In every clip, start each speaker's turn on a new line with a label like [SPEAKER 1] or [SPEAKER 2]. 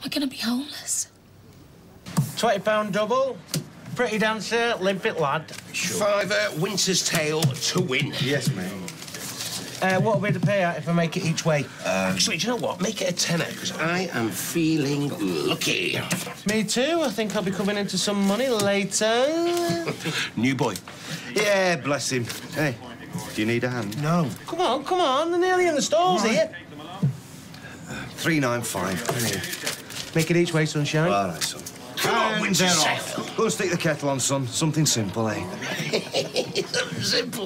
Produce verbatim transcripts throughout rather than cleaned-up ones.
[SPEAKER 1] We're going to be homeless.
[SPEAKER 2] twenty pound double. Pretty dancer, limpet lad.
[SPEAKER 3] Sure. Fiver, Winter's Tale to win.
[SPEAKER 4] Yes, mate.
[SPEAKER 2] Uh, what will be the payout if I make it each way?
[SPEAKER 3] Uh, Actually, do you know what? Make it a tenner, because I am feeling lucky.
[SPEAKER 2] Me too. I think I'll be coming into some money later.
[SPEAKER 3] New boy.
[SPEAKER 4] Yeah, bless him. Hey, do you need a hand?
[SPEAKER 3] No.
[SPEAKER 2] Come on, come on. They're nearly in the stalls here.
[SPEAKER 4] Three nine five.
[SPEAKER 2] Make it each way, sunshine.
[SPEAKER 4] All right, son.
[SPEAKER 3] Come on, Winter's Tale.
[SPEAKER 4] Go and stick the kettle on, son. Something simple, eh?
[SPEAKER 3] Something simple.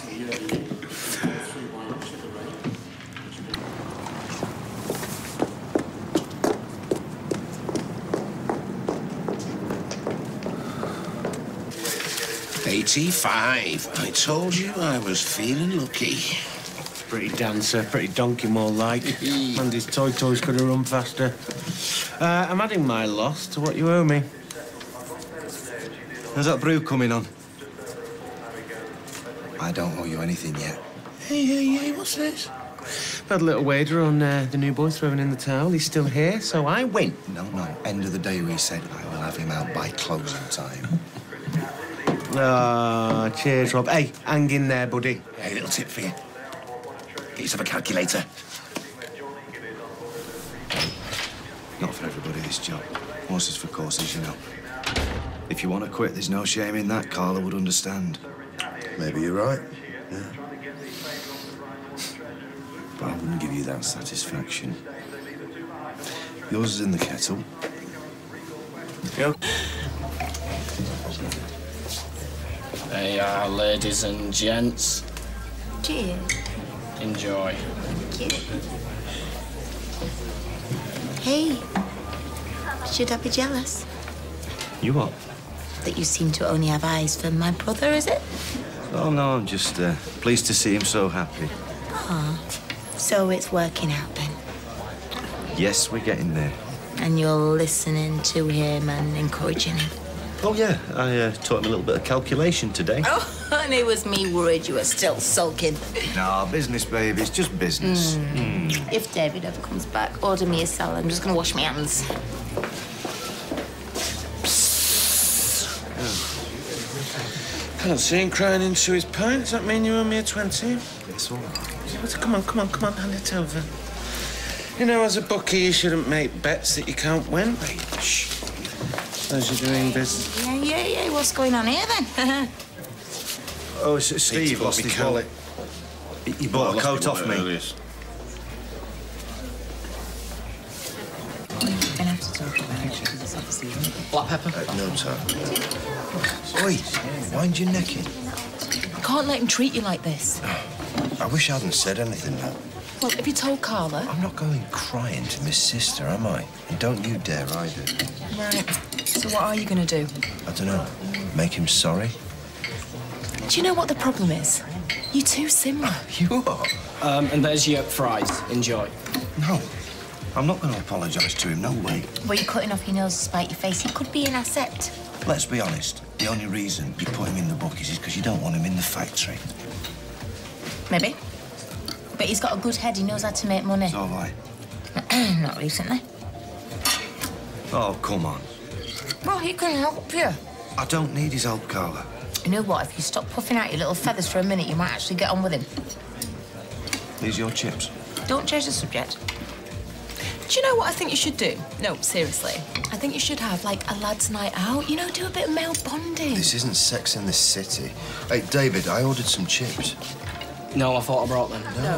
[SPEAKER 3] eighty-five. I told you I was feeling lucky.
[SPEAKER 2] Pretty dancer, pretty donkey more like. And his toy toys could have run faster. Uh, I'm adding my loss to what you owe me.
[SPEAKER 4] How's that brew coming on? I don't owe you anything yet.
[SPEAKER 3] Hey, hey, hey, what's this?
[SPEAKER 2] Had a little wager on uh, the new boy throwing in the towel. He's still here, so I win.
[SPEAKER 4] No, no. End of the day, we said I will have him out by closing time.
[SPEAKER 2] Ah, oh, cheers, Rob. Hey, hang in there, buddy.
[SPEAKER 3] Hey, little tip for you. Get yourself a calculator.
[SPEAKER 4] Not for everybody, this job. Horses for courses, you know. If you want to quit, there's no shame in that. Carla would understand.
[SPEAKER 5] Maybe you're right. Yeah.
[SPEAKER 4] But I wouldn't give you that satisfaction. Yours is in the kettle.
[SPEAKER 2] Yep.
[SPEAKER 6] There you are, ladies and gents.
[SPEAKER 1] Cheers.
[SPEAKER 6] Enjoy.
[SPEAKER 1] Thank you. Hey, should I be jealous?
[SPEAKER 4] You what?
[SPEAKER 1] That you seem to only have eyes for my brother, is it?
[SPEAKER 4] Oh, no, I'm just uh, pleased to see him so happy.
[SPEAKER 1] Ah, so it's working out then.
[SPEAKER 4] Yes, we're getting there.
[SPEAKER 1] And you're listening to him and encouraging him.
[SPEAKER 4] Oh, yeah, I uh, taught him a little bit of calculation today.
[SPEAKER 1] Oh, and it was me worried you were still sulking.
[SPEAKER 4] No, business, baby. It's just business.
[SPEAKER 1] Mm. Mm. If David ever comes back, order me a salad. I'm just going to wash my hands.
[SPEAKER 2] I don't see him crying into his pint. Does that mean you owe me a twenty?
[SPEAKER 4] It's all right.
[SPEAKER 2] Come on, come on, come on, hand it over. You know, as a bookie, you shouldn't make bets that you can't win.
[SPEAKER 4] Wait, shh.
[SPEAKER 2] As you're doing business.
[SPEAKER 1] Yeah, yeah, yeah. What's going on here, then?
[SPEAKER 4] Oh, it's Steve lost his wallet. He, he bought a coat off me.
[SPEAKER 1] We're gonna have to talk about it, because it's obviously...
[SPEAKER 6] Black pepper?
[SPEAKER 5] Uh, no, sir. Oi, wind your neck in.
[SPEAKER 7] I can't let him treat you like this.
[SPEAKER 5] I wish I hadn't said anything now.
[SPEAKER 7] Well, have you told Carla?
[SPEAKER 5] I'm not going crying to Miss Sister, am I? And don't you dare either.
[SPEAKER 7] Right. So what are you going to do?
[SPEAKER 5] I don't know. Make him sorry?
[SPEAKER 7] Do you know what the problem is? You two similar.
[SPEAKER 5] You are?
[SPEAKER 6] Um, and there's your fries. Enjoy.
[SPEAKER 5] No. I'm not going to apologise to him, no way.
[SPEAKER 1] Well, you're cutting off your nose to spite your face. He could be an asset.
[SPEAKER 5] Let's be honest. The only reason you put him in the bookies is because you don't want him in the factory.
[SPEAKER 1] Maybe. But he's got a good head. He knows how to make money.
[SPEAKER 5] So have
[SPEAKER 1] I. Not recently.
[SPEAKER 4] Oh, come on.
[SPEAKER 1] Well, he can help you.
[SPEAKER 4] I don't need his help, Carla.
[SPEAKER 1] You know what? If you stop puffing out your little feathers for a minute, you might actually get on with him.
[SPEAKER 4] These your chips?
[SPEAKER 1] Don't change the subject.
[SPEAKER 7] Do you know what I think you should do? No, seriously. I think you should have, like, a lad's night out. You know, do a bit of male bonding.
[SPEAKER 5] This isn't Sex in the City. Hey, David, I ordered some chips.
[SPEAKER 6] No, I thought I brought them.
[SPEAKER 5] No.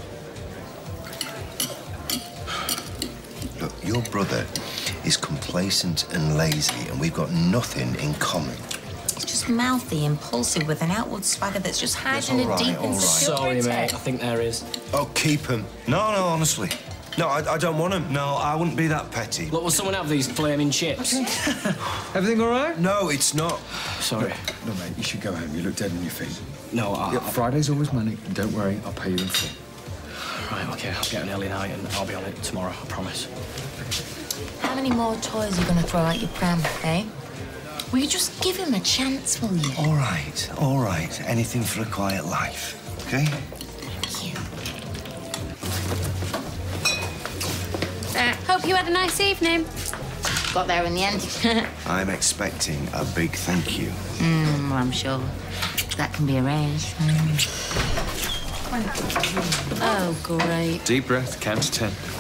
[SPEAKER 5] Look, your brother is complacent and lazy, and we've got nothing in common.
[SPEAKER 1] He's just mouthy, impulsive, with an outward swagger that's just hiding
[SPEAKER 5] That's all
[SPEAKER 1] a
[SPEAKER 5] right,
[SPEAKER 1] deep
[SPEAKER 5] all right.
[SPEAKER 1] insecurity.
[SPEAKER 6] Sorry, mate. I think there is.
[SPEAKER 5] Oh, keep him.
[SPEAKER 4] No, no, honestly. No, I, I don't want him. No, I wouldn't be that petty.
[SPEAKER 6] Look, will someone have these flaming chips?
[SPEAKER 2] Everything all right?
[SPEAKER 5] No, it's not.
[SPEAKER 6] Sorry.
[SPEAKER 8] No, mate, you should go home. You look dead on your feet.
[SPEAKER 6] No, I...
[SPEAKER 8] Yeah,
[SPEAKER 6] I...
[SPEAKER 8] Friday's always money. Don't worry, I'll pay you in full.
[SPEAKER 6] Right, OK, I'll get an early night and I'll be on it tomorrow, I promise.
[SPEAKER 1] How many more toys are you going to throw out your pram, eh? Will you just give him a chance, will you?
[SPEAKER 4] All right, all right. Anything for a quiet life, OK?
[SPEAKER 1] Thank you. Uh, hope
[SPEAKER 9] Hope you had a nice evening.
[SPEAKER 1] Got there in the end.
[SPEAKER 5] I'm expecting a big thank you.
[SPEAKER 1] Mm, well, I'm sure that can be arranged. Mm. Oh, great.
[SPEAKER 8] Deep breath, count to ten.